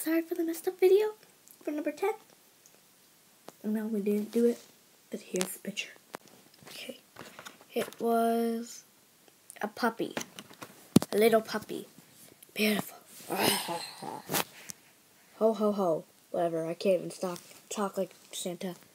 sorry for the messed up video for number 10. No, we didn't do it, but here's the picture. Okay, it was a puppy, a little puppy, beautiful. Ho ho ho, whatever, I can't even talk like Santa.